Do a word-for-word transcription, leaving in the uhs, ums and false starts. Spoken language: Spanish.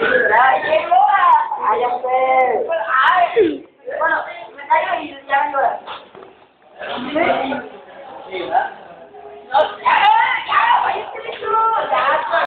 Ayam teh. Bueno, me caigo y ya vengo.